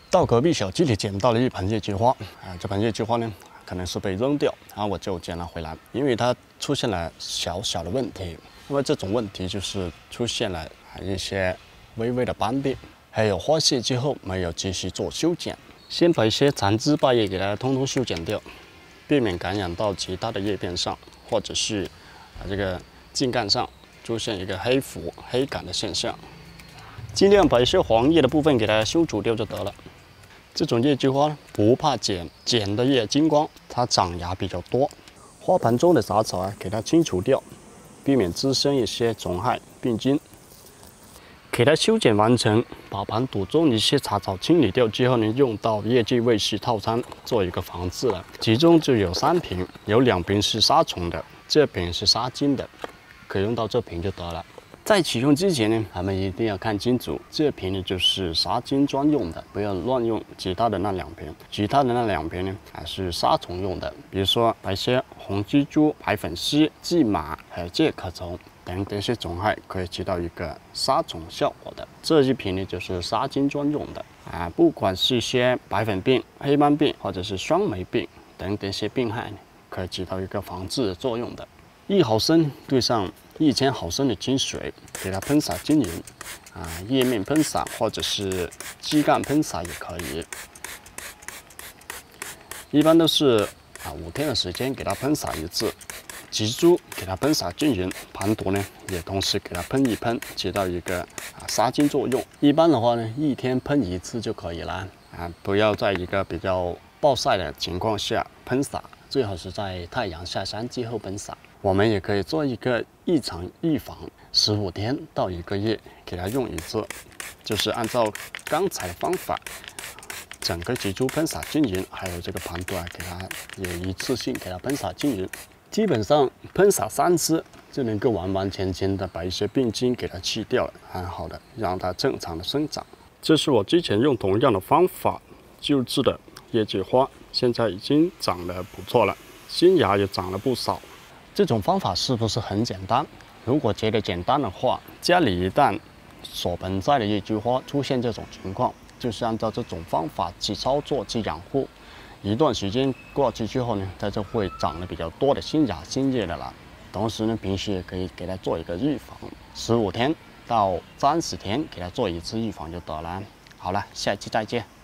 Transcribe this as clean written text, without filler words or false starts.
到隔壁小区里捡到了一盆叶菊花，这盆叶菊花呢，可能是被扔掉，然后我就捡了回来，因为它出现了小小的问题。那么这种问题就是出现了一些微微的斑变，还有花谢之后没有继续做修剪，先把一些残枝败叶给它通通修剪掉，避免感染到其他的叶片上，或者是这个茎干上出现一个黑腐、黑杆的现象。尽量把一些黄叶的部分给它修除掉就得了。这种叶菊花不怕剪，剪的越精光，它长芽比较多。花盘中的杂草给它清除掉，避免滋生一些虫害病菌。给它修剪完成，把盘土中一些杂草清理掉之后呢，用到叶季卫士套餐做一个防治了。其中就有3瓶，有2瓶是杀虫的，这瓶是杀菌的，可以用到这瓶就得了。在启用之前呢，咱们一定要看清楚，这瓶呢就是杀菌专用的，不要乱用其他的那2瓶。其他的那2瓶呢，是杀虫用的，比如说白蝎、红蜘蛛、白粉虱、蓟马还有介壳虫等这些虫害，可以起到一个杀虫效果的。这一瓶呢就是杀菌专用的不管是一些白粉病、黑斑病或者是霜霉病等这些病害呢，可以起到一个防治的作用的。1毫升兑上1000毫升的清水，给它喷洒均匀叶面喷洒或者是枝干喷洒也可以。一般都是5天的时间给它喷洒1次，植株给它喷洒均匀，盘土呢也同时给它喷一喷，起到一个杀菌作用。一般的话呢，1天喷1次就可以了不要在一个比较暴晒的情况下喷洒，最好是在太阳下山之后喷洒。我们也可以做一个异常预防，15天到1个月给它用1次，就是按照刚才的方法，整个植株喷洒均匀，还有这个盘土给它也一次性给它喷洒均匀。基本上喷洒3次就能够完完全全的把一些病菌给它去掉了，很好的让它正常的生长。这是我之前用同样的方法救治的叶菊花，现在已经长得不错了，新芽也长了不少。这种方法是不是很简单？如果觉得简单的话，家里一旦所盆栽的叶菊花出现这种情况，就是按照这种方法去操作去养护。一段时间过去之后呢，它就会长得比较多的新芽新叶的了。同时呢，平时也可以给它做一个预防，15天到30天给它做1次预防就得了。好了，下期再见。